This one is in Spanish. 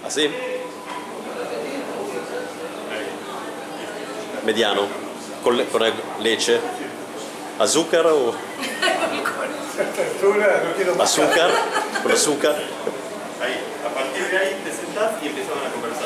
¿Así? Mediano. Con leche. ¿Azúcar o...? No quiero más. ¿Azúcar? ¿Con azúcar? Ahí, a partir de ahí te sentás y empezamos a conversar.